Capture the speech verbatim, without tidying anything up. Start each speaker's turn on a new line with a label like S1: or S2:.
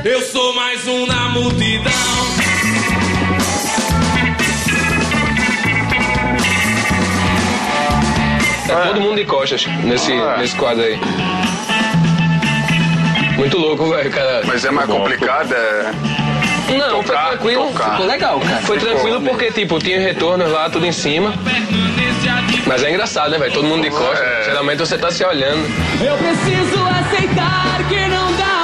S1: Eu sou mais um na multidão.
S2: É todo mundo de costas nesse,
S3: Ah.
S2: nesse quadro aí. Muito louco, velho, cara.
S3: Mas é mais complicado, é...
S2: Não,
S3: tocar,
S2: foi tranquilo.
S3: tocar.
S4: Ficou legal, cara.
S2: Foi tranquilo porque, tipo, tinha retornos lá, tudo em cima. Mas é engraçado, né, velho? Todo mundo de costas.
S3: É.
S2: Geralmente você tá se olhando.
S5: Eu preciso aceitar que não dá